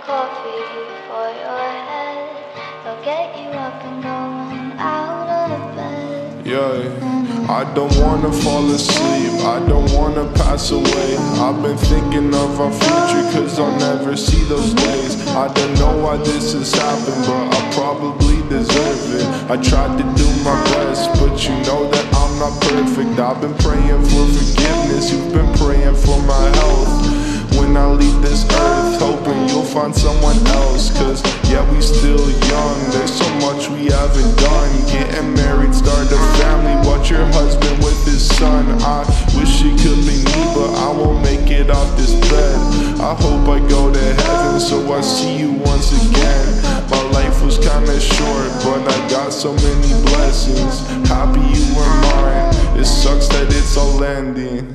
coffee for your head. They'll get you up and going out of bed. Yeah, I don't wanna fall asleep, I don't wanna pass away. I've been thinking of our future, cause I'll never see those days. I don't know why this has happened, but I probably deserve it. I tried to do my best, but you know that I'm not perfect. I've been praying for forgiveness, you've been praying for my health. When I leave this earth, hoping you'll find someone else. Cause yeah, we still young, there's so much we haven't done. Getting married, start a family, watch your husband with his son. I wish it could be me, but I won't make it off this bed. I hope I go to heaven, so I see you once again. My life was kinda short, but I got so many blessings. Happy you were mine, it sucks that it's all ending.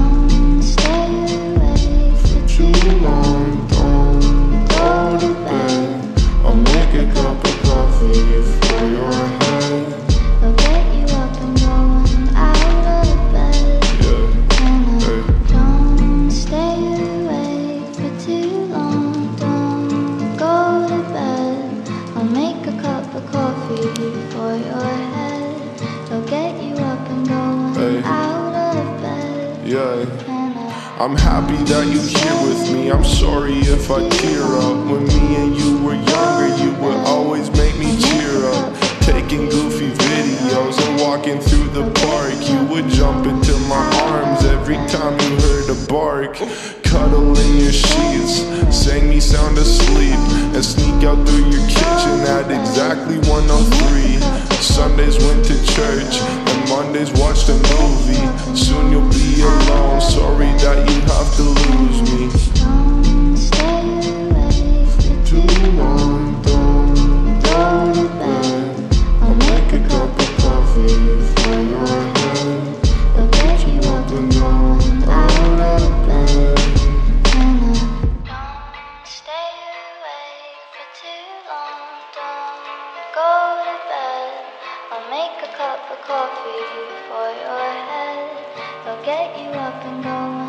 Too long, don't go to bed. I'll make a cup of coffee for your head. They'll get you up and going out of bed. Don't stay awake for too long. Don't go to bed. I'll make a cup of coffee for your head. They'll get you up and going out of bed. Yeah. I'm happy that you're here with me. I'm sorry if I tear up. When me and you were younger, you would always make me cheer up. Taking goofy videos and walking through the park, you would jump into my arms every time you heard a bark. Cuddle in your sheets, sang me sound asleep, and sneak out through your kitchen at exactly 1:03. Sundays went to church, and Mondays watched a movie. Soon you'll be alone, sorry that you have to lose me. Don't stay awake for Too long, don't go to bed. I'll make a cup of coffee for your head. I'll get you up and going out of bed. Don't stay awake for too long. Don't go to bed. I'll make a cup of coffee for your head. They'll get you up and going